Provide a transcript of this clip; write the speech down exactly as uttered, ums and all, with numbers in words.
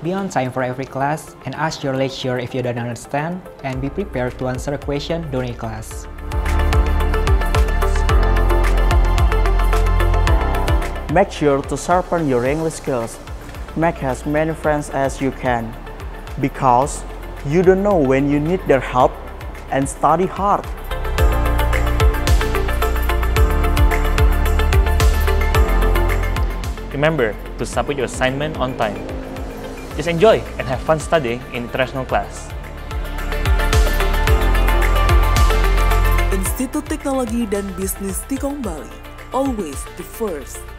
Be on time for every class and ask your lecturer if you don't understand, and be prepared to answer a question during class. Make sure to sharpen your English skills. Make as many friends as you can, because you don't know when you need their help, and study hard. Remember to submit your assignment on time. Just enjoy and have fun studying in international class. Institut Teknologi dan Bisnis Stikom Bali, always the first.